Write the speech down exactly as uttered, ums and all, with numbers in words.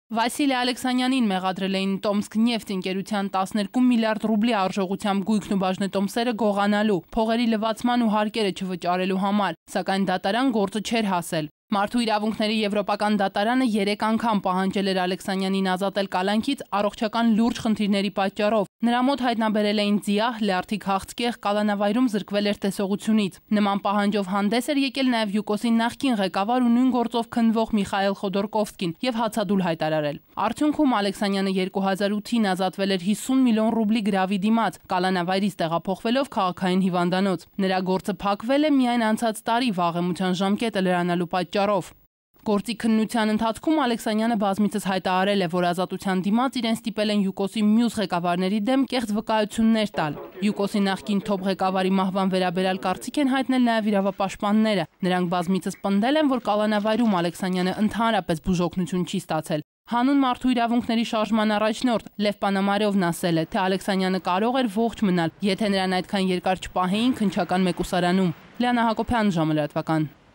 Վասիլի Ալեքսանյանին մեղադրել էին Տոմսկ-Նեֆթ ընկերության տասներկու միլիարդ ռուբլի արժողությամբ գույքն ու բաժնետոմսերը գողանալու, փողերի լվացման ու հարկերը չվճարելու համար, սակայն դատարան գործը չէր հասել։ Մարդու իրավունքների եվրոպական դատարանը երեք անգամ պահանջել էր Ալեքսանյանին ազատել կալանքից առողջական լուրջ խնդիրների պատճառով։ Նրա մոտ հայտնաբերել էին ձիահ, լյարդի քաղցկեղ, կալանավայրում զրկվել էր տեսողությունից։ Նման պահանջով հանդես էր եկել նաև Յուկոսի նախկին ղեկավար ու նույն գործով քննվող Միխայել Խոդորկովսկին եւ հացադուլ հայտարարել։ Արդյունքում Ալեքսանյանը երկու հազար ութին ազատվել էր հիսուն միլիոն ռուբլի գրավի դիմաց, կալանավայրից տեղափոխվելով քաղաքային հիվանդանոց։ Նրա գործը փակվել է միայն անցած տարի վաղեմության ժամկետը լրանալու պատճառով։ Գործի քննության ընթացքում Ալեքսանյանը բազմիցս հայտարարել է, որ ազատության դիմաց իրեն ստիպել են Յուկոսի մյուս ղեկավարների դեմ կեղծ վկայություններ տալ։ Յուկոսի նախկին թոփ ղեկավարի մահվան վերաբերյալ կարծիք են հայտնել նաև իրավապաշտպանները։ Նրանք բազմիցս պնդել են, որ կալանավայրում Ալեքսանյանը ընդհանրապես բուժօգնություն չի ստացել։ Հանուն մարդու իրավունքների շարժման առաջնորդ Լև Պանամարովն ասել է, թե Ալեքսանյանը կարող էր ողջ մնալ, եթե նրան այդքան երկար չպահեին քննչական մեկուսարանում։ Լիանա Ժամը լրատվական։